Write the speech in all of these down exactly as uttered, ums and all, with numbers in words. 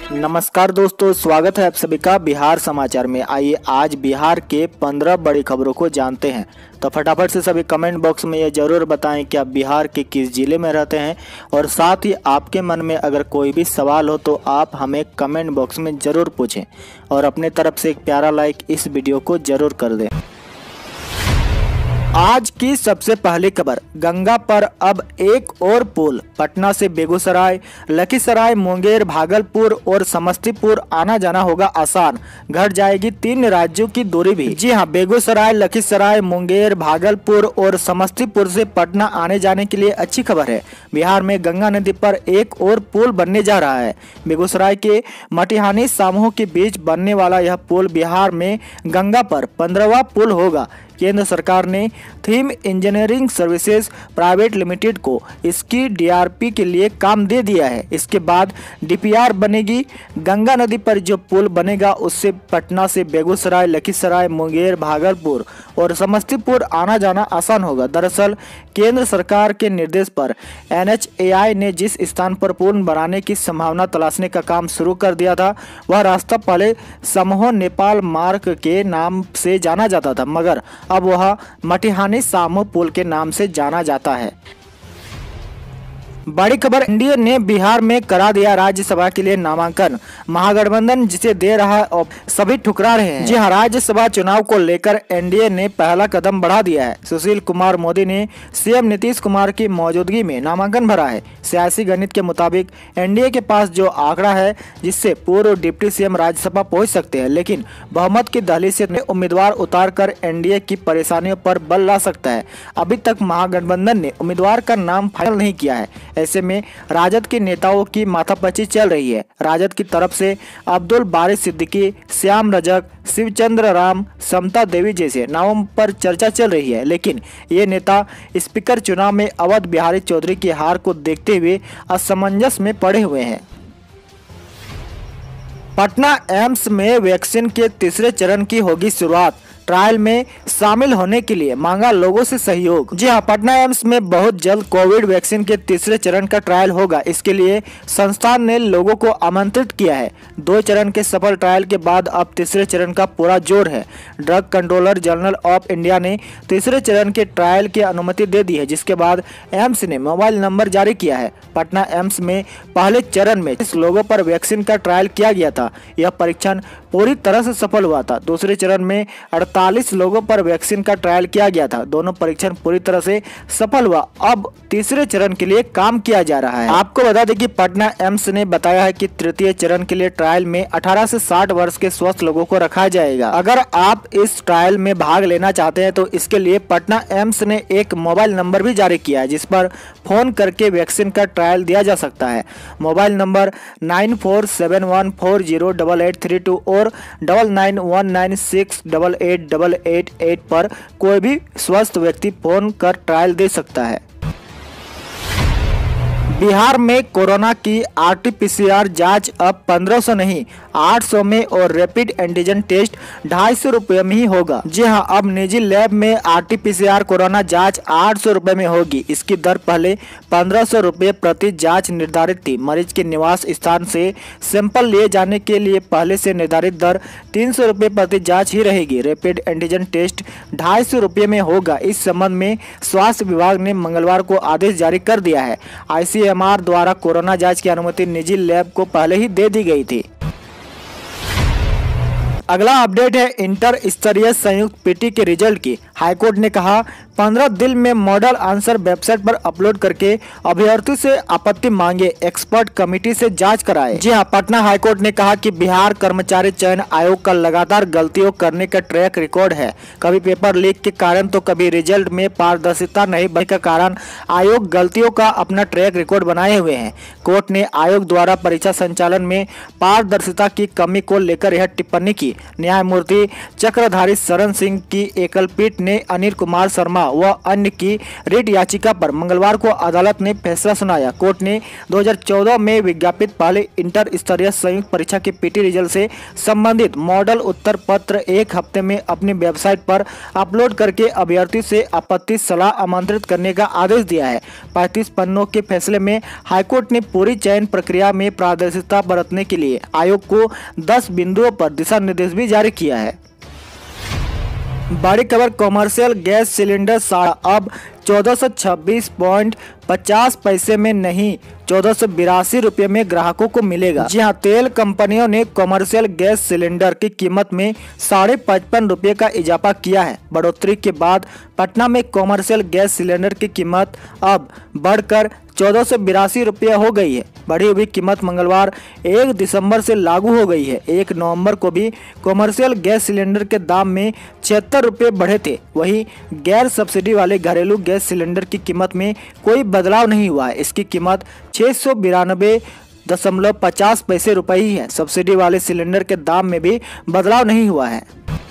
नमस्कार दोस्तों, स्वागत है आप सभी का बिहार समाचार में। आइए आज बिहार के पंद्रह बड़ी खबरों को जानते हैं। तो फटाफट से सभी कमेंट बॉक्स में ये जरूर बताएं कि आप बिहार के किस जिले में रहते हैं, और साथ ही आपके मन में अगर कोई भी सवाल हो तो आप हमें कमेंट बॉक्स में ज़रूर पूछें और अपने तरफ से एक प्यारा लाइक इस वीडियो को ज़रूर कर दें। आज की सबसे पहली खबर, गंगा पर अब एक और पुल। पटना से बेगूसराय, लखीसराय, मुंगेर, भागलपुर और समस्तीपुर आना जाना होगा आसान, घट जाएगी तीन राज्यों की दूरी भी। जी हां, बेगूसराय, लखीसराय, मुंगेर, भागलपुर और समस्तीपुर से पटना आने जाने के लिए अच्छी खबर है। बिहार में गंगा नदी पर एक और पुल बनने जा रहा है। बेगूसराय के मटिहानी सामूह के बीच बनने वाला यह पुल बिहार में गंगा पर पंद्रहवां पुल होगा। केंद्र सरकार ने Theme Engineering Services Private Limited को इसकी डीआरपी के लिए काम दे दिया है। इसके बाद डीपीआर बनेगी। गंगा नदी पर जो पुल बनेगा उससे पटना से बेगूसराय, लखीसराय, मुंगेर, भागलपुर और समस्तीपुर आना जाना आसान होगा। दरअसल केंद्र सरकार के निर्देश पर एनएचएआई ने जिस स्थान पर पुल बनाने की संभावना तलाशने का काम शुरू कर दिया था, वह रास्ता पहले समूह नेपाल मार्ग के नाम से जाना जाता था, मगर अब वह मटिहानी सामूह पुल के नाम से जाना जाता है। बड़ी खबर, एनडीए ने बिहार में करा दिया राज्यसभा के लिए नामांकन। महागठबंधन जिसे दे रहा है और सभी ठुकरा रहे हैं। जी हां, राज्यसभा चुनाव को लेकर एनडीए ने पहला कदम बढ़ा दिया है। सुशील कुमार मोदी ने सीएम नीतीश कुमार की मौजूदगी में नामांकन भरा है। सियासी गणित के मुताबिक एनडीए के पास जो आंकड़ा है जिससे पूर्व डिप्टी सीएम राज्यसभा पहुंच सकते हैं, लेकिन बहुमत की दहलीज से उम्मीदवार उतार कर एनडीए की परेशानियों पर बल ला सकता है। अभी तक महागठबंधन ने उम्मीदवार का नाम फाइनल नहीं किया है। ऐसे में राजद के नेताओं की माथापच्ची चल रही है। राजद की तरफ से अब्दुल बारिश सिद्दीकी, श्याम रजक, शिवचंद्र राम, समता देवी जैसे नामों पर चर्चा चल रही है, लेकिन ये नेता स्पीकर चुनाव में अवध बिहारी चौधरी की हार को देखते हुए असमंजस में पड़े हुए हैं। पटना एम्स में वैक्सीन के तीसरे चरण की होगी शुरुआत। ट्रायल में शामिल होने के लिए मांगा लोगों से सहयोग। जी हां, पटना एम्स में बहुत जल्द कोविड वैक्सीन के तीसरे चरण का ट्रायल होगा। इसके लिए संस्थान ने लोगों को आमंत्रित किया है। दो चरण के सफल ट्रायल के बाद अब तीसरे चरण का पूरा जोर है। Drug controller general of India ने तीसरे चरण के ट्रायल की अनुमति दे दी है, जिसके बाद एम्स ने मोबाइल नंबर जारी किया है। पटना एम्स में पहले चरण में इस लोगों पर वैक्सीन का ट्रायल किया गया था। यह परीक्षण पूरी तरह से सफल हुआ था। दूसरे चरण में अड़तालीस लोगों पर वैक्सीन का ट्रायल किया गया था। दोनों परीक्षण पूरी तरह से सफल हुआ। अब तीसरे चरण के लिए काम किया जा रहा है। आपको बता दें कि पटना एम्स ने बताया है कि तृतीय चरण के लिए ट्रायल में अठारह से साठ वर्ष के स्वस्थ लोगों को रखा जाएगा। अगर आप इस ट्रायल में भाग लेना चाहते हैं तो इसके लिए पटना एम्स ने एक मोबाइल नंबर भी जारी किया है, जिस पर फोन करके वैक्सीन का ट्रायल दिया जा सकता है। Mobile number nine four seven one four zero double eight three two और double nine one nine six double eight double eight eight पर कोई भी स्वस्थ व्यक्ति फोन कर ट्रायल दे सकता है। बिहार में कोरोना की आरटीपीसीआर जांच अब पंद्रह सौ नहीं आठ सौ में और रैपिड एंटीजन टेस्ट ढाई सौ रुपये में ही होगा। जी हां, अब निजी लैब में आरटीपीसीआर कोरोना जांच आठ सौ रुपये में होगी। इसकी दर पहले पंद्रह सौ रुपये प्रति जांच निर्धारित थी। मरीज के निवास स्थान से सैंपल लिए जाने के लिए पहले से निर्धारित दर तीन सौ रुपये प्रति जाँच ही रहेगी। रैपिड एंटीजन टेस्ट ढाई सौ रुपये में होगा। इस संबंध में स्वास्थ्य विभाग ने मंगलवार को आदेश जारी कर दिया है। आईसीएमआर द्वारा कोरोना जांच की अनुमति निजी लैब को पहले ही दे दी गई थी। अगला अपडेट है इंटर स्तरीय संयुक्त पीटी के रिजल्ट की। हाईकोर्ट ने कहा पंद्रह दिन में मॉडल आंसर वेबसाइट पर अपलोड करके अभ्यर्थी से आपत्ति मांगे, एक्सपर्ट कमेटी से जांच कराए। जी हां, पटना हाईकोर्ट ने कहा कि बिहार कर्मचारी चयन आयोग का लगातार गलतियों करने का ट्रैक रिकॉर्ड है। कभी पेपर लीक के कारण तो कभी रिजल्ट में पारदर्शिता नहीं बनने के कारण आयोग गलतियों का अपना ट्रैक रिकॉर्ड बनाए हुए हैं। कोर्ट ने आयोग द्वारा परीक्षा संचालन में पारदर्शिता की कमी को लेकर यह टिप्पणी की। न्यायमूर्ति चक्रधारी शरण सिंह की एकल पीठ ने अनिल कुमार शर्मा व अन्य की रिट याचिका पर मंगलवार को अदालत ने फैसला सुनाया। कोर्ट ने दो हज़ार चौदह में विज्ञापित पहले इंटर स्तरीय संयुक्त परीक्षा के पीटी रिजल्ट से संबंधित मॉडल उत्तर पत्र एक हफ्ते में अपनी वेबसाइट पर अपलोड करके अभ्यर्थी से आपत्ति सलाह आमंत्रित करने का आदेश दिया है। पैंतीस पन्नों के फैसले में हाईकोर्ट ने पूरी चयन प्रक्रिया में पारदर्शिता बरतने के लिए आयोग को दस बिंदुओं पर दिशा निर्देश भी जारी किया है। बड़ी खबर, कॉमर्शियल गैस सिलेंडर अब चौदह सौ छब्बीस पॉइंट पचास पैसे में नहीं चौदह सौ बिरासी रुपये में ग्राहकों को मिलेगा। जी हां, तेल कंपनियों ने कॉमर्शियल गैस सिलेंडर की कीमत में साढ़े पचपन रुपये का इजाफा किया है। बढ़ोतरी के बाद पटना में कॉमर्शियल गैस सिलेंडर की कीमत अब बढ़कर चौदह सौ बिरासी रुपये हो गई है। बढ़ी हुई कीमत मंगलवार एक दिसंबर से लागू हो गई है। एक नवंबर को भी कॉमर्शियल गैस सिलेंडर के दाम में छिहत्तर रुपये बढ़े थे। वहीं गैर सब्सिडी वाले घरेलू गैस सिलेंडर की कीमत में कोई बदलाव नहीं हुआ है। इसकी कीमत छः सौ बिरानबे दशमलव पचास पैसे रुपये ही है। सब्सिडी वाले सिलेंडर के दाम में भी बदलाव नहीं हुआ है।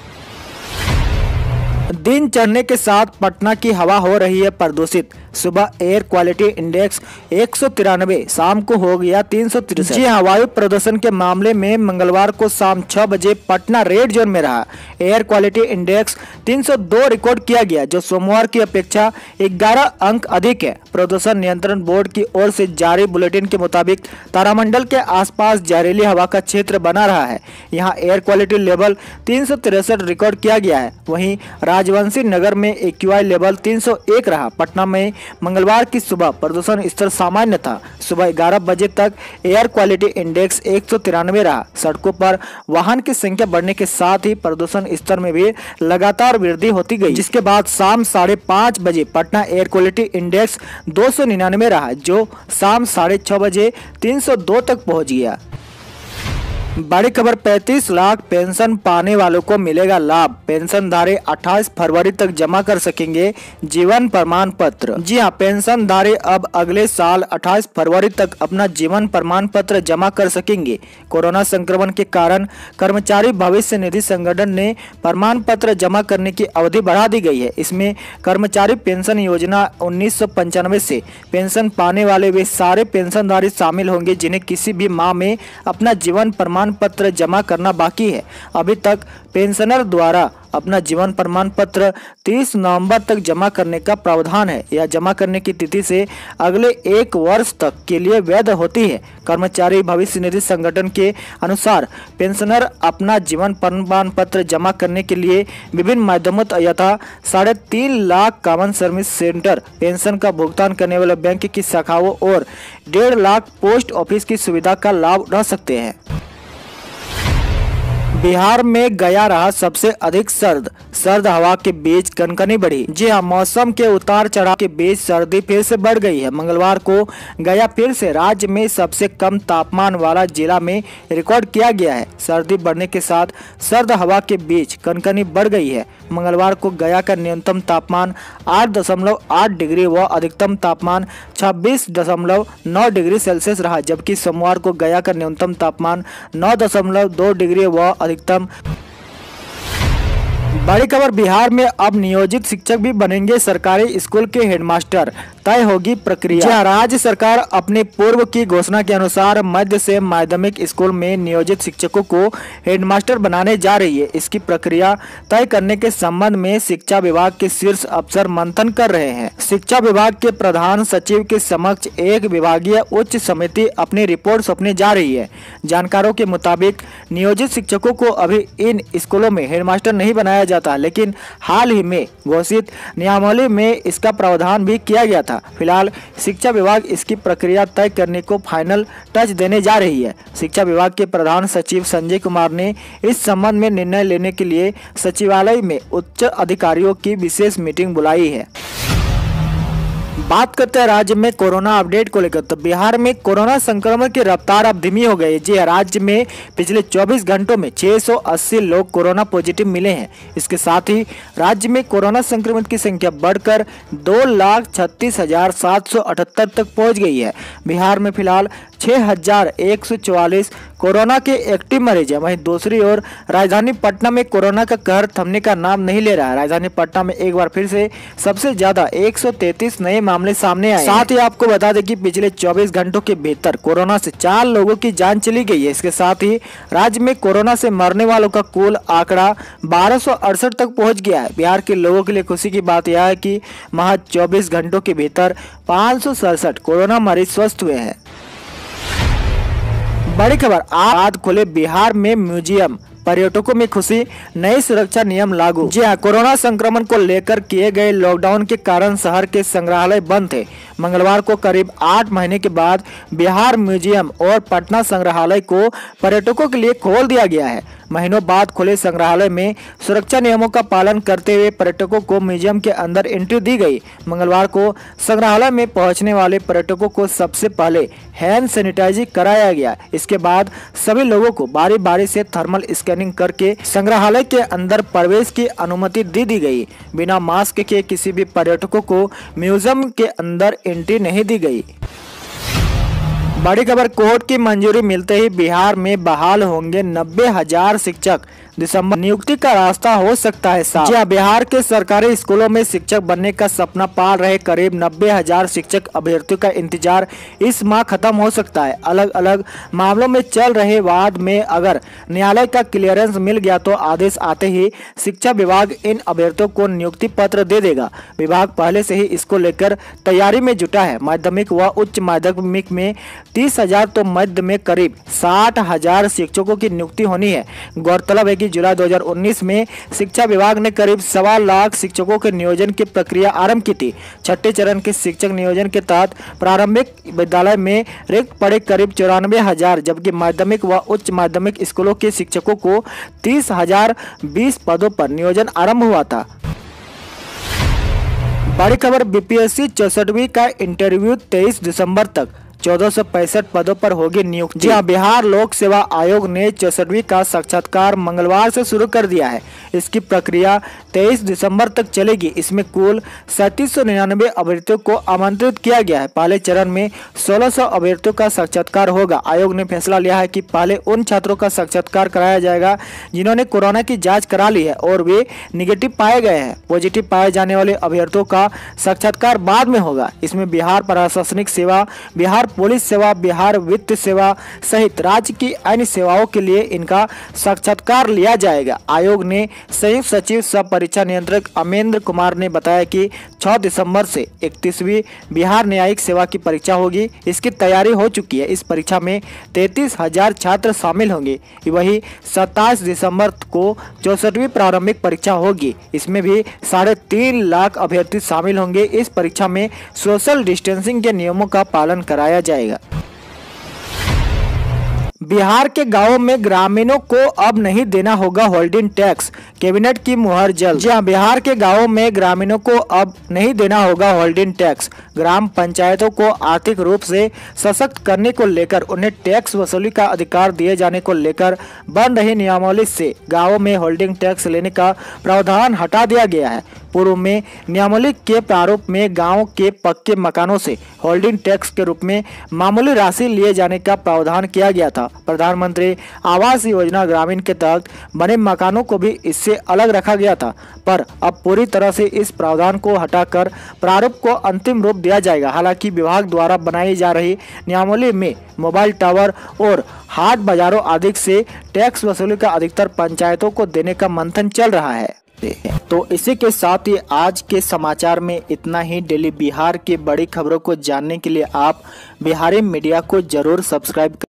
दिन चढ़ने के साथ पटना की हवा हो रही है प्रदूषित। सुबह एयर क्वालिटी इंडेक्स एक सौ तिरानवे, शाम को हो गया तीन सौ तिरसठ। जी हाँ, वायु प्रदूषण के मामले में मंगलवार को शाम छह बजे पटना रेड जोन में रहा। एयर क्वालिटी इंडेक्स तीन सौ दो रिकॉर्ड किया गया, जो सोमवार की अपेक्षा ग्यारह अंक अधिक है। प्रदूषण नियंत्रण बोर्ड की ओर से जारी बुलेटिन के मुताबिक तारामंडल के आसपास जहरीली हवा का क्षेत्र बना रहा है। यहाँ एयर क्वालिटी लेवल तीन सौ तिरसठ रिकॉर्ड किया गया है। वहीं राजवंशी नगर में एक्यूआई लेवल तीन सौ एक रहा। पटना में मंगलवार की सुबह प्रदूषण स्तर सामान्य था। सुबह ग्यारह बजे तक एयर क्वालिटी इंडेक्स एक सौ तिरानवे रहा। सड़कों पर वाहन की संख्या बढ़ने के साथ ही प्रदूषण स्तर में भी लगातार वृद्धि होती गई, जिसके बाद शाम साढ़े पाँच बजे पटना एयर क्वालिटी इंडेक्स दो सौ निन्यानवे रहा, जो शाम साढ़े छह बजे तीन सौ दो तक पहुंच गया। बड़ी खबर, पैंतीस लाख पेंशन पाने वालों को मिलेगा लाभ। पेंशनधारी अट्ठाईस फरवरी तक जमा कर सकेंगे जीवन प्रमाण पत्र। जी हां, पेंशनधारी अब अगले साल अट्ठाईस फरवरी तक अपना जीवन प्रमाण पत्र जमा कर सकेंगे। कोरोना संक्रमण के कारण कर्मचारी भविष्य निधि संगठन ने प्रमाण पत्र जमा करने की अवधि बढ़ा दी गई है। इसमें कर्मचारी पेंशन योजना उन्नीस सौ पंचानवे से पेंशन पाने वाले वे सारे पेंशनधारी शामिल होंगे जिन्हें किसी भी माह में अपना जीवन प्रमाण पत्र जमा करना बाकी है। अभी तक पेंशनर द्वारा अपना जीवन प्रमाण पत्र तीस नवंबर तक जमा करने का प्रावधान है। यह जमा करने की तिथि से अगले एक वर्ष तक के लिए वैध होती है। कर्मचारी भविष्य निधि संगठन के अनुसार पेंशनर अपना जीवन प्रमाण पत्र जमा करने के लिए विभिन्न माध्यमों यथा साढ़े तीन lakh common service centre, pension का भुगतान करने वाले बैंक की शाखाओं और डेढ़ लाख पोस्ट ऑफिस की सुविधा का लाभ उठा सकते हैं। बिहार में गया रहा सबसे अधिक सर्द। सर्द हवा के बीच कनकनी बढ़ी। जी हां, मौसम के उतार चढ़ाव के बीच सर्दी फिर से बढ़ गई है। मंगलवार को गया फिर से राज्य में सबसे कम तापमान वाला जिला में रिकॉर्ड किया गया है। सर्दी बढ़ने के साथ सर्द हवा के बीच कनकनी बढ़ गई है। मंगलवार को गया का न्यूनतम तापमान आठ दशमलव आठ डिग्री व अधिकतम तापमान छब्बीस दशमलव नौ डिग्री सेल्सियस रहा, जबकि सोमवार को गया का न्यूनतम तापमान नौ दशमलव दो डिग्री व अधिकतम। बड़ी खबर, बिहार में अब नियोजित शिक्षक भी बनेंगे सरकारी स्कूल के हेडमास्टर। तय होगी प्रक्रिया। राज्य सरकार अपने पूर्व की घोषणा के अनुसार मध्य से माध्यमिक स्कूल में नियोजित शिक्षकों को हेडमास्टर बनाने जा रही है। इसकी प्रक्रिया तय करने के संबंध में शिक्षा विभाग के शीर्ष अफसर मंथन कर रहे हैं। शिक्षा विभाग के प्रधान सचिव के समक्ष एक विभागीय उच्च समिति अपनी रिपोर्ट सौंपने जा रही है। जानकारों के मुताबिक नियोजित शिक्षकों को अभी इन स्कूलों में हेडमास्टर नहीं बनाया जाता, लेकिन हाल ही में घोषित नियमावली में इसका प्रावधान भी किया गया था। फिलहाल शिक्षा विभाग इसकी प्रक्रिया तय करने को फाइनल टच देने जा रही है। शिक्षा विभाग के प्रधान सचिव संजय कुमार ने इस संबंध में निर्णय लेने के लिए सचिवालय में उच्च अधिकारियों की विशेष मीटिंग बुलाई है। बात करते हैं राज्य में कोरोना अपडेट को लेकर, तो बिहार में कोरोना संक्रमण की रफ्तार अब धीमी हो गई है। जी राज्य में पिछले चौबीस घंटों में छह सौ अस्सी लोग कोरोना पॉजिटिव मिले हैं। इसके साथ ही राज्य में कोरोना संक्रमित की संख्या बढ़कर दो लाख छत्तीस हजार सात सौ अठहत्तर तक पहुंच गई है। बिहार में फिलहाल छह हजार एक सौ चौवालीस कोरोना के एक्टिव मरीज हैं। वहीं दूसरी ओर राजधानी पटना में कोरोना का कहर थमने का नाम नहीं ले रहा है। राजधानी पटना में एक बार फिर से सबसे ज्यादा एक सौ तैंतीस नए मामले सामने आए। साथ ही आपको बता दें कि पिछले चौबीस घंटों के भीतर कोरोना से चार लोगों की जान चली गई है। इसके साथ ही राज्य में कोरोना से मरने वालों का कुल आंकड़ा बारह सौ अड़सठ तक पहुंच गया है। बिहार के लोगों के लिए खुशी की बात यह है कि महज चौबीस घंटों के भीतर पाँच सौ सड़सठ कोरोना मरीज स्वस्थ हुए हैं। बड़ी खबर, आज खुले बिहार में म्यूजियम, पर्यटकों में खुशी, नए सुरक्षा नियम लागू। जी हाँ, कोरोना संक्रमण को लेकर किए गए लॉकडाउन के कारण शहर के संग्रहालय बंद थे। मंगलवार को करीब आठ महीने के बाद बिहार म्यूजियम और पटना संग्रहालय को पर्यटकों के लिए खोल दिया गया है। महीनों बाद खुले संग्रहालय में सुरक्षा नियमों का पालन करते हुए पर्यटकों को म्यूजियम के अंदर एंट्री दी गई। मंगलवार को संग्रहालय में पहुंचने वाले पर्यटकों को सबसे पहले हैंड सैनिटाइजिंग कराया गया। इसके बाद सभी लोगों को बारी बारी से थर्मल स्कैनिंग करके संग्रहालय के अंदर प्रवेश की अनुमति दे दी गई। बिना मास्क के किसी भी पर्यटकों को म्यूजियम के अंदर एंट्री नहीं दी गई। बड़ी खबर, कोर्ट की मंजूरी मिलते ही बिहार में बहाल होंगे नब्बे हजार शिक्षक, दिसंबर नियुक्ति का रास्ता हो सकता है साफ। जी, बिहार के सरकारी स्कूलों में शिक्षक बनने का सपना पाल रहे करीब नब्बे हजार शिक्षक अभ्यर्थियों का इंतजार इस माह खत्म हो सकता है। अलग अलग मामलों में चल रहे वाद में अगर न्यायालय का क्लियरेंस मिल गया तो आदेश आते ही शिक्षा विभाग इन अभ्यर्थियों को नियुक्ति पत्र दे देगा। विभाग पहले से ही इसको लेकर तैयारी में जुटा है। माध्यमिक व उच्च माध्यमिक में तीस हजार तो मध्य में करीब साठ हजार शिक्षकों की नियुक्ति होनी है। गौरतलब है कि जुलाई दो हज़ार उन्नीस में शिक्षा विभाग ने करीब सवा लाख शिक्षकों के नियोजन की प्रक्रिया आरंभ की थी। छठे चरण के शिक्षक नियोजन के तहत प्रारंभिक विद्यालय में रिक्त पड़े करीब चौरानवे हजार, जबकि माध्यमिक व उच्च माध्यमिक स्कूलों के शिक्षकों को तीस हजार बीस पदों पर नियोजन आरंभ हुआ था। बड़ी खबर, बीपीएससी चौसठवीं का इंटरव्यू तेईस दिसंबर तक, चौदह सौ पैंसठ पदों पर होगी नियुक्ति। जी हाँ, बिहार लोक सेवा आयोग ने चौसठवीं का साक्षात्कार मंगलवार से शुरू कर दिया है। इसकी प्रक्रिया तेईस दिसंबर तक चलेगी। इसमें कुल सैंतीस सौ निन्यानवे अभ्यर्थियों को आमंत्रित किया गया है। पहले चरण में सोलह सौ अभ्यर्थियों का साक्षात्कार होगा। आयोग ने फैसला लिया है कि पहले उन छात्रों का साक्षात्कार कराया जाएगा जिन्होंने कोरोना की जाँच करा ली है और वे निगेटिव पाए गए हैं। पॉजिटिव पाए जाने वाले अभ्यर्थियों का साक्षात्कार बाद में होगा। इसमें बिहार प्रशासनिक सेवा, बिहार पुलिस सेवा, बिहार वित्त सेवा सहित राज्य की अन्य सेवाओं के लिए इनका साक्षात्कार लिया जाएगा। आयोग ने संयुक्त सचिव सह परीक्षा नियंत्रक अमेंद्र कुमार ने बताया कि छह दिसंबर से इकतीसवीं बिहार न्यायिक सेवा की परीक्षा होगी। इसकी तैयारी हो चुकी है। इस परीक्षा में तैंतीस हजार छात्र शामिल होंगे। वही सत्ताईस दिसंबर को चौसठवीं प्रारंभिक परीक्षा होगी। इसमें भी साढ़े तीन लाख अभ्यर्थी शामिल होंगे। इस परीक्षा में सोशल डिस्टेंसिंग के नियमों का पालन कराया जाएगा। बिहार के गांवों में ग्रामीणों को अब नहीं देना होगा होल्डिंग टैक्स, कैबिनेट की मुहर जल्द। जी हां, बिहार के गांवों में ग्रामीणों को अब नहीं देना होगा होल्डिंग टैक्स। ग्राम पंचायतों को आर्थिक रूप से सशक्त करने को लेकर उन्हें टैक्स वसूली का अधिकार दिए जाने को लेकर बन रही नियमावली से गाँवों में होल्डिंग टैक्स लेने का प्रावधान हटा दिया गया है। पूर्व में नियमावली के प्रारूप में गांव के पक्के मकानों से होल्डिंग टैक्स के रूप में मामूली राशि लिए जाने का प्रावधान किया गया था। प्रधानमंत्री आवास योजना ग्रामीण के तहत बने मकानों को भी इससे अलग रखा गया था, पर अब पूरी तरह से इस प्रावधान को हटाकर प्रारूप को अंतिम रूप दिया जाएगा। हालांकि विभाग द्वारा बनाई जा रही नियमावली में मोबाइल टावर और हाट बाजारों आदि से टैक्स वसूली का अधिकतर पंचायतों को देने का मंथन चल रहा है। तो इसी के साथ ही आज के समाचार में इतना ही। डेली बिहार की बड़ी खबरों को जानने के लिए आप बिहारी मीडिया को जरूर सब्सक्राइब